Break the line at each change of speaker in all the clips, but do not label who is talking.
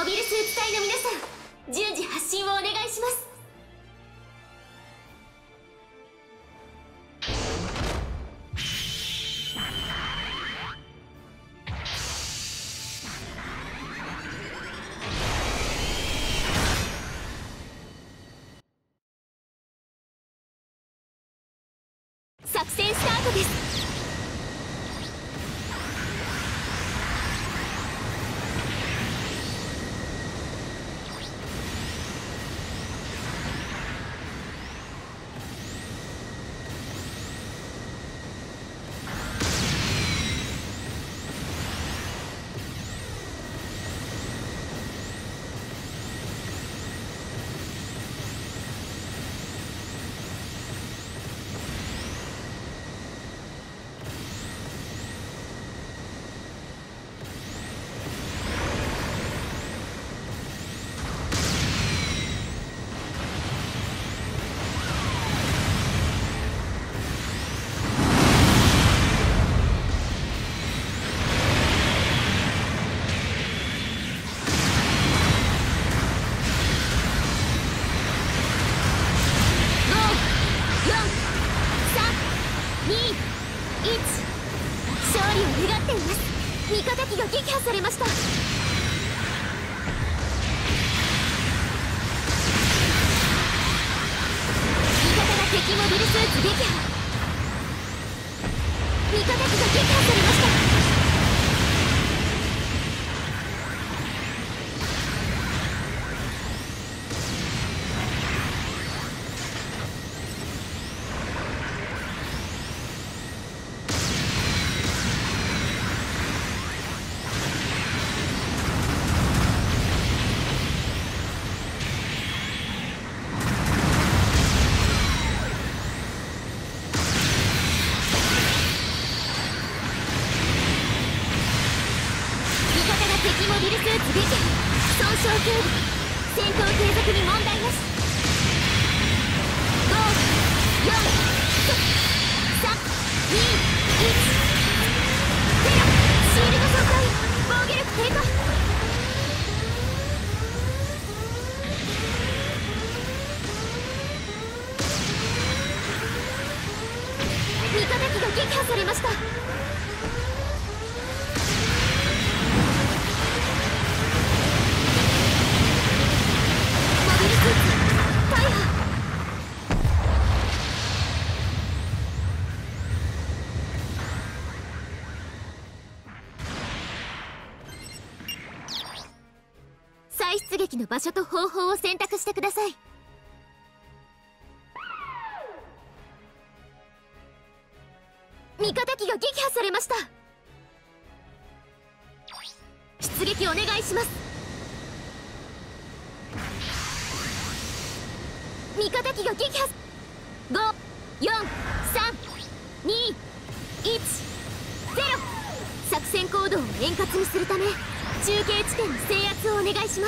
モビルスーツ隊の皆さん、順次発進をお願いします。作戦スタートです。勝利を願っています。味方機が撃破されました。味方が敵モビルスーツ撃破。味方機が撃破されました。敵モビルスーツ撃破。損傷警備。戦闘継続に問題なし。5、4、3、2、1、0。シールド損壊。防御力低下。味方機が撃破されました。再出撃の場所と方法を選択してください。味方機が撃破されました。出撃お願いします。味方機が撃破。5、4、3、2、1、0。作戦行動を円滑にするため中継地点の制圧をお願いします。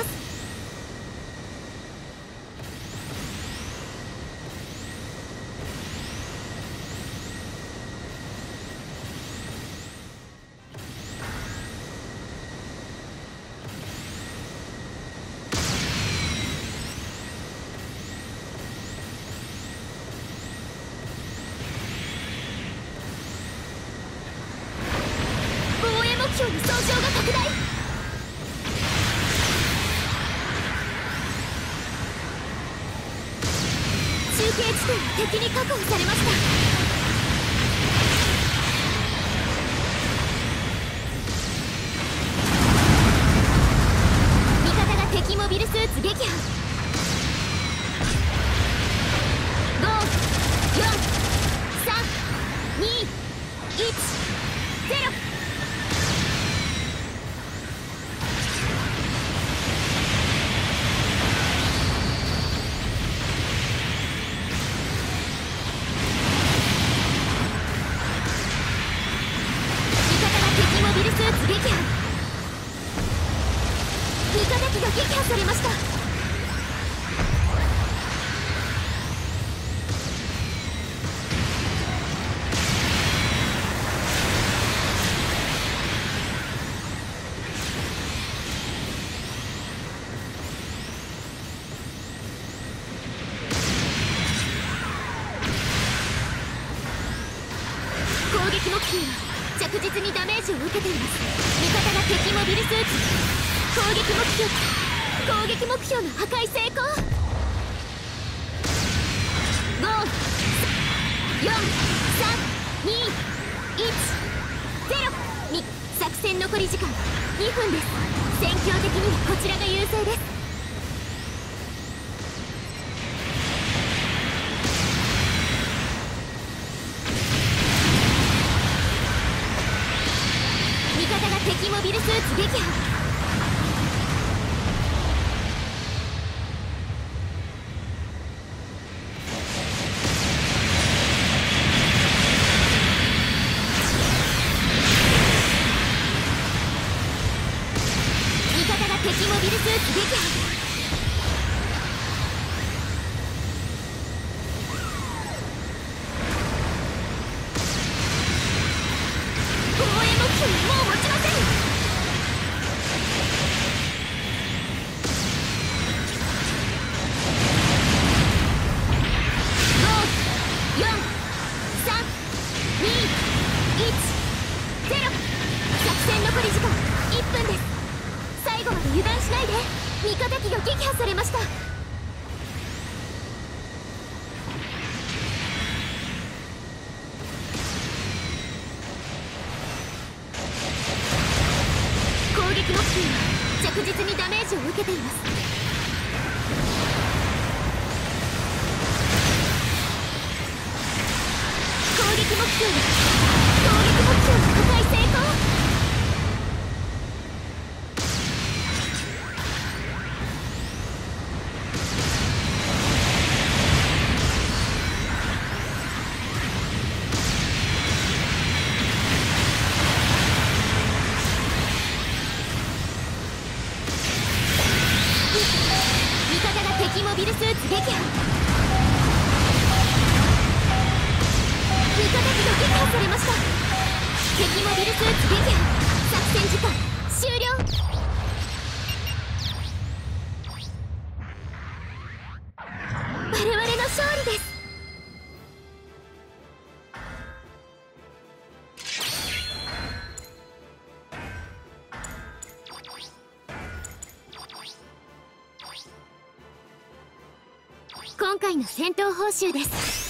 目標に損傷が拡大。中継地点が敵に確保されました。味方が敵モビルスーツ撃破。5、4、3、2、1、0。味方機が撃破されました。 球は着実にダメージを受けています。味方が敵モビルスーツ。攻撃目標の破壊成功。5、4、3、2、1、0。作戦残り時間2分です。戦況的にはこちらが優勢です。味方が敵モビルスーツ撃破。敵モビルスーツ撃破。防衛目標にもう持ちません。5、4、3、2、1、0。作戦残り時間1分です。最後まで油断しないで。味方機が撃破されました。攻撃目標は着実にダメージを受けています。攻撃目標の破壊成功。味方が敵モビルスーツ撃破。味方機が撃破されました。敵モビルスーツ撃破。作戦時間終了。我々の勝利です。今回の戦闘報酬です。